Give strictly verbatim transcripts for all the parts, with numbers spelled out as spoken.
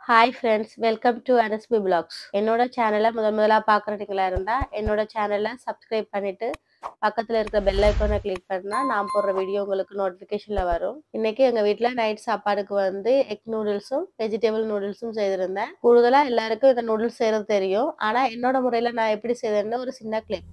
Hi friends, welcome to N S B Vlogs. என்னோட சேனலை முதல் முதலா பார்க்குறீங்களா இருந்தா என்னோட சேனலை சப்ஸ்கிரைப் பண்ணிட்டு பக்கத்துல இருக்க பெல் ஐகானை கிளிக் பண்ணா நான் போடுற வீடியோ உங்களுக்கு நோட்டிஃபிகேஷன்ல வரும். இன்னைக்கு எங்க வீட்ல நைட் சாப்பாடுக்கு வந்து எக் நூடுல்ஸும் வெஜிடபிள் நூடுல்ஸும் செய்திருந்தேன். கூடுதலா எல்லாருக்கும் இந்த நூடுல்ஸ் செய்யறது தெரியும். ஆனா என்னோட முறையில நான் எப்படி செய்தேன்னு ஒரு சின்ன கிளிப்.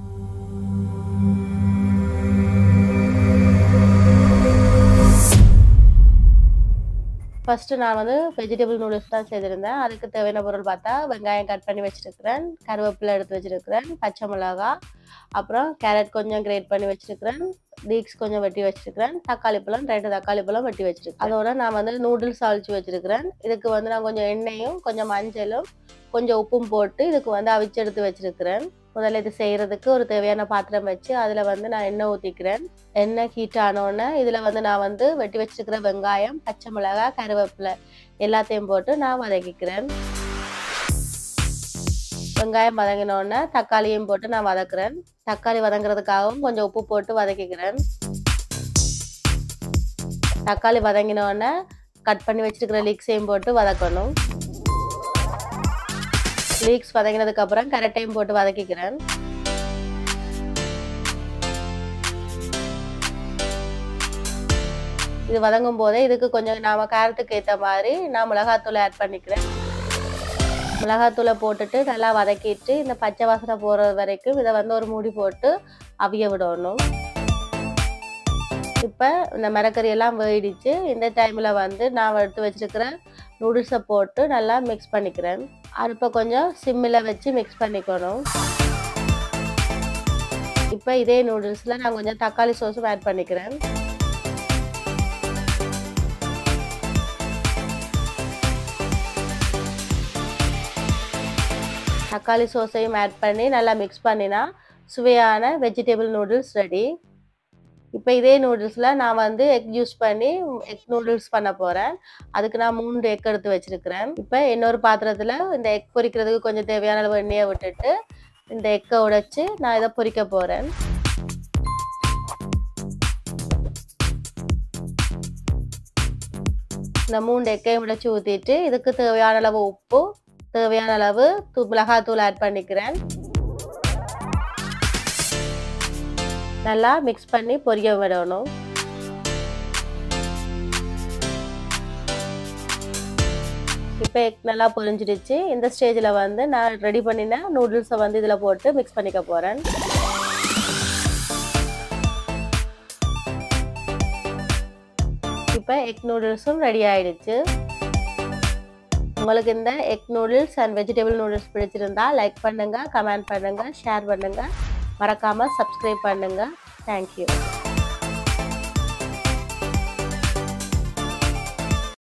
ஃபர்ஸ்ட் நான் வந்து வெஜிடபிள் நூடுல்ஸ் தான் செய்திருந்தேன். அதுக்கு தேவையான பொருள் பார்த்தா வெங்காயம் கட் பண்ணி வச்சிருக்கிறேன், கருவேப்பிலை எடுத்து வச்சிருக்கிறேன், பச்சை மிளகாய், அப்புறம் கேரட் கொஞ்சம் கிரேட் பண்ணி வச்சிருக்கிறேன், லீக்ஸ் கொஞ்சம் வெட்டி வச்சிருக்கிறேன், தக்காளி பழம் ரெண்டு தக்காளி பழம் வெட்டி வச்சிருக்கேன். அதோட நான் வந்து நூடுல்ஸ் அவிச்சு வச்சிருக்கிறேன். இதுக்கு வந்து நான் கொஞ்சம் எண்ணெயும் கொஞ்சம் மஞ்சளும் கொஞ்சம் உப்பும் போட்டு இதுக்கு வந்து அவிச்சு எடுத்து வச்சிருக்கிறேன். முதல்ல இது செய்கிறதுக்கு ஒரு தேவையான பாத்திரம் வச்சு அதில் வந்து நான் எண்ணெய் ஊற்றிக்கிறேன். எண்ணெய் ஹீட் ஆனோடனே இதில் வந்து நான் வந்து வெட்டி வச்சிருக்கிற வெங்காயம், பச்சை மிளகாய், கருவேப்பிலை எல்லாத்தையும் போட்டு நான் வதக்கிக்கிறேன். வெங்காயம் வதங்கினோடனே தக்காளியும் போட்டு நான் வதக்குறேன். தக்காளி வதங்குறதுக்காகவும் கொஞ்சம் உப்பு போட்டு வதக்கிக்கிறேன். தக்காளி வதங்கினோடனே கட் பண்ணி வச்சிருக்கிற லீக்ஸையும் போட்டு வதக்கணும். லீக்ஸ் வதங்கினதுக்கு அப்புறம் கேரட்டையும் போட்டு வதக்கிக்கிறேன். இது வதங்கும் போதே இதுக்கு கொஞ்சம் நாம கேரட்டுக்கு ஏற்ற மாதிரி நான் மிளகாத்தூளை ஆட் பண்ணிக்கிறேன். மிளகாத்தூளை போட்டுட்டு நல்லா வதக்கிட்டு இந்த பச்சை வாசனை போகிறது வரைக்கும் இதை வந்து ஒரு மூடி போட்டு அவிய விடணும். இப்போ இந்த மிளகறியெல்லாம் வேடிச்சு இந்த டைமில் வந்து நான் எடுத்து வச்சிருக்கிற நூடுல்ஸை போட்டு நல்லா மிக்ஸ் பண்ணிக்கிறேன். அடுப்பை கொஞ்சம் சிம்மில் வச்சு மிக்ஸ் பண்ணிக்கணும். இப்போ இதே நூடுல்ஸில் நான் கொஞ்சம் தக்காளி சோஸும் ஆட் பண்ணிக்கிறேன். தக்காளி சோஸையும் ஆட் பண்ணி நல்லா மிக்ஸ் பண்ணினா சுவையான வெஜிடபிள் நூடுல்ஸ் ரெடி. இப்போ இதே நூடுல்ஸில் நான் வந்து எக் யூஸ் பண்ணி எக் நூடுல்ஸ் பண்ண போகிறேன். அதுக்கு நான் மூணு எக் எடுத்து வச்சுருக்கிறேன். இப்போ இன்னொரு பாத்திரத்தில் இந்த எக் பொரிக்கிறதுக்கு கொஞ்சம் தேவையான அளவு எண்ணெயை விட்டுட்டு இந்த எக்கை உடைச்சி நான் இதை பொரிக்க போகிறேன். இந்த மூணு எக்கையும் உடைச்சி ஊற்றிட்டு இதுக்கு தேவையான அளவு உப்பு, தேவையான அளவு தூ மிளகாத்தூள் ஆட் பண்ணிக்கிறேன். நல்லா மிக்ஸ் பண்ணி பொரிய விடணும். இப்போ எக் நல்லா பொரிஞ்சிடுச்சு. இந்த ஸ்டேஜில் வந்து நான் ரெடி பண்ணின நூடுல்ஸை வந்து இதில் போட்டு மிக்ஸ் பண்ணிக்க போகிறேன். இப்போ எக் நூடுல்ஸும் ரெடி ஆயிடுச்சு. உங்களுக்கு இந்த egg noodles and vegetable noodles பிடிச்சிருந்தா லைக் பண்ணுங்க, கமெண்ட் பண்ணுங்க, ஷேர் பண்ணுங்க, மறக்காம சப்ஸ்கிரைப் பண்ணுங்க. தேங்க்யூ.